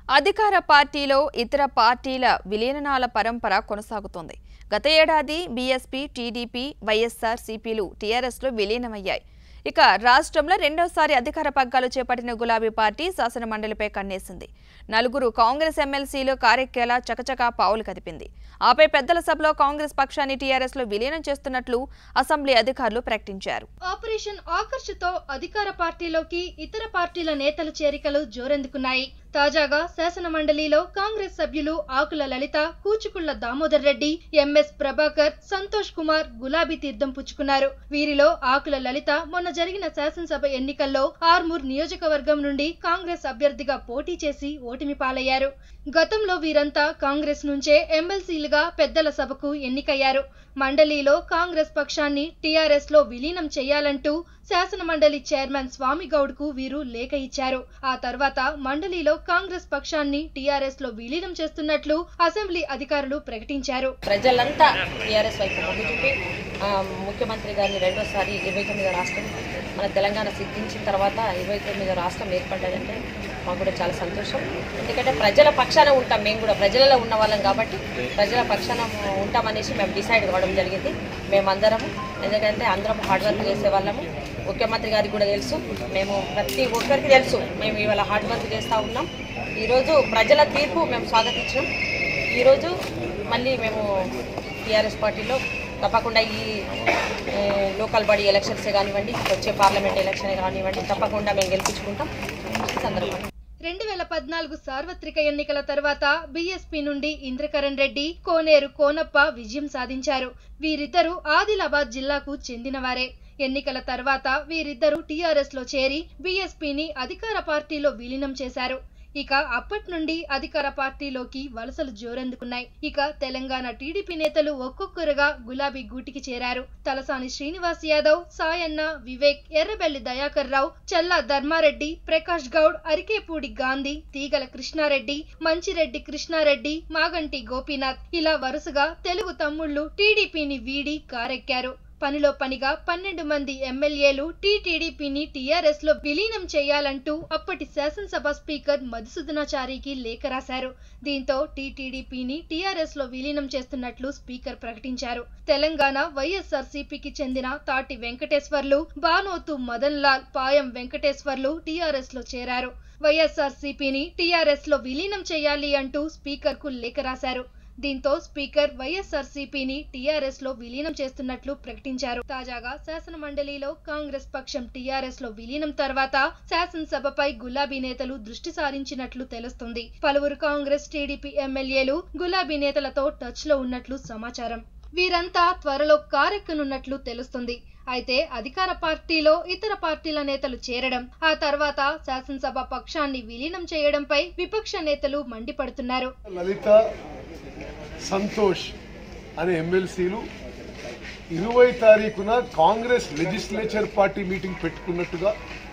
అధికార పార్టీలో ఇతర పార్టీల విలీనాల పరంపర కొనసాగుతోంది. గత ఏడాది బీఎస్పీ, టీడీపీ, వైఎస్ఆర్ సిపిలు టీఆర్ఎస్లో విలీనమయ్యాయి. ఇక రాష్ట్రంలో రెండోసారి అధికార పగ్గాలు చేపట్టిన గులాబీ పార్టీ శాసన మండలిపై కన్నేసింది. 4 కాంగ్రెస్ ఎమ్మెల్సీలు కారెక్కేలా చకచకా పావులు కదిపింది. ఆపై పెద్దల సభలో కాంగ్రెస్ పక్షాన్ని టీఆర్ఎస్ లో విలీనం చేస్తున్నట్లు అసెంబ్లీ అధికారులు ప్రకటించారు. ఆపరేషన్ ఆకర్షతో అధికార పార్టీలోకి ఇతర పార్టీల నేతల చేరికలు జోరెందుకున్నాయి. తాజాగా శాసన మండలిలో కాంగ్రెస్ సభ్యులు ఆకుల లలిత, కూచుకుళ్ల దామోదర్ రెడ్డి, ఎంఎస్ ప్రభాకర్, సంతోష్ కుమార్ గులాబీ తీర్థం పుచ్చుకున్నారు. వీరిలో ఆకుల లలిత మొన్న జరిగిన శాసనసభ ఎన్నికల్లో ఆర్మూర్ నియోజకవర్గం నుండి కాంగ్రెస్ అభ్యర్థిగా పోటీ చేసి ఓటమి పాలయ్యారు. గతంలో వీరంతా కాంగ్రెస్ నుంచే ఎమ్మెల్సీలుగా పెద్దల సభకు ఎన్నికయ్యారు. మండలిలో కాంగ్రెస్ పక్షాన్ని టీఆర్ఎస్ లో విలీనం చేయాలంటూ శాసన మండలి చైర్మన్ స్వామిగౌడ్ కు వీరు లేఖ ఇచ్చారు. ఆ తర్వాత మండలిలో కాంగ్రెస్ పక్షాన్ని టీఆర్ఎస్ లో విలీనం చేస్తున్నట్లు అసెంబ్లీ అధికారులు ప్రకటించారు. ప్రజలంతా టీఆర్ఎస్ వైపు మొగ్గు చూపి ముఖ్యమంత్రి గారిని రెండోసారి 29వ రాష్ట్రం మన తెలంగాణ సిద్ధించిన తర్వాత 29వ రాష్ట్రం ఏర్పడ్డదంటే మాకు కూడా చాలా సంతోషం. ఎందుకంటే ప్రజల పక్షాన ఉంటాం, మేము కూడా ప్రజలలో ఉన్న వాళ్ళం కాబట్టి ప్రజల పక్షాన ఉంటామనేసి మేము డిసైడ్ కావడం జరిగింది. మేమందరము ఎందుకంటే అందరం హార్డ్ వర్క్ చేసే వాళ్ళము. ముఖ్యమంత్రి గారికి కూడా తెలుసు, మేము ప్రతి ఒక్కరికి తెలుసు మేము ఇవాళ హార్డ్ వర్క్ చేస్తూ ఉన్నాం. ఈరోజు ప్రజల తీర్పు మేము స్వాగతించినాం. ఈరోజు మళ్ళీ మేము టీఆర్ఎస్ పార్టీలో తప్పకుండా ఈ లోకల్ బాడీ ఎలక్షన్సే కానివ్వండి, వచ్చే పార్లమెంట్ ఎలక్షన్ కానివ్వండి, తప్పకుండా మేము గెలిపించుకుంటాం. ఈ సందర్భంగా 2014 సార్వత్రిక ఎన్నికల తర్వాత బీఎస్పీ నుండి ఇంద్రకరణ్ రెడ్డి, కోనేరు కోనప్ప విజయం సాధించారు. వీరిద్దరూ ఆదిలాబాద్ జిల్లాకు చెందినవారే. ఎన్నికల తర్వాత వీరిద్దరూ టీఆర్ఎస్ లో చేరి బీఎస్పీని అధికార పార్టీలో విలీనం చేశారు. ఇక అప్పటి నుండి అధికార పార్టీలోకి వలసలు జోరెందుకున్నాయి. ఇక తెలంగాణ టీడీపీ నేతలు ఒక్కొక్కరుగా గులాబీ గూటికి చేరారు. తలసాని శ్రీనివాస్ యాదవ్, సాయన్న, వివేక్, ఎర్రబెల్లి దయాకర్ రావు, చల్లా ధర్మారెడ్డి, ప్రకాష్ గౌడ్, అరికేపూడి గాంధీ, తీగల కృష్ణారెడ్డి, మంచిరెడ్డి కృష్ణారెడ్డి, మాగంటి గోపీనాథ్ ఇలా వరుసగా తెలుగు తమ్ముళ్లు టీడీపీని వీడి కారెక్కారు. పనిలో పనిగా 12 మంది ఎమ్మెల్యేలు టీటీడీపీని టీఆర్ఎస్ లో విలీనం చేయాలంటూ అప్పటి శాసనసభ స్పీకర్ మధుసూదనాచారికి లేఖ రాశారు. దీంతో టీటీడీపీని టీఆర్ఎస్ లో విలీనం చేస్తున్నట్లు స్పీకర్ ప్రకటించారు. తెలంగాణ వైఎస్ఆర్ సిపికి చెందిన తాటి వెంకటేశ్వర్లు, బానోతు మదన్ లాల్, పాయం వెంకటేశ్వర్లు టీఆర్ఎస్ లో చేరారు. వైఎస్ఆర్ సిపిని టీఆర్ఎస్ లో విలీనం చేయాలి అంటూ స్పీకర్ కు లేఖ రాశారు. దీంతో స్పీకర్ వైఎస్ఆర్ సిపిని టీఆర్ఎస్ లో విలీనం చేస్తున్నట్లు ప్రకటించారు. తాజాగా శాసన మండలిలో కాంగ్రెస్ పక్షం టీఆర్ఎస్ లో విలీనం తర్వాత శాసనసభపై గులాబీ నేతలు దృష్టి సారించినట్లు తెలుస్తుంది. పలువురు కాంగ్రెస్, టీడీపీ ఎమ్మెల్యేలు గులాబీ నేతలతో టచ్ లో ఉన్నట్లు సమాచారం. వీరంతా త్వరలో కారెక్కనున్నట్లు తెలుస్తుంది. అయితే అధికార పార్టీలో ఇతర పార్టీల నేతలు చేరడం, ఆ తర్వాత శాసనసభ పక్షాన్ని విలీనం చేయడంపై విపక్ష నేతలు మండిపడుతున్నారు. లలిత, సంతోష్ అనే ఎమ్మెల్సీలు 20వ తారీఖున కాంగ్రెస్ లెజిస్లేచర్ పార్టీ మీటింగ్ పెట్టుకున్నట్టుగా,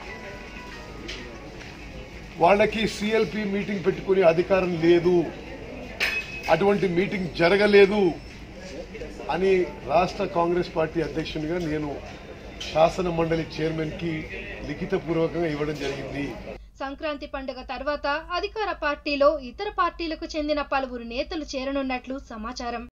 వాళ్ళకి సిఎల్పి మీటింగ్ పెట్టుకునే అధికారం లేదు, అటువంటి మీటింగ్ జరగలేదు అని రాష్ట్ర కాంగ్రెస్ పార్టీ అధ్యక్షునిగా నేను శాసన మండలి చైర్మన్ కి లిఖితపూర్వకంగా ఇవ్వడం జరిగింది. సంక్రాంతి పండుగ తర్వాత అధికార పార్టీలో ఇతర పార్టీలకు చెందిన పలువురు నేతలు చేరనున్నట్లు సమాచారం.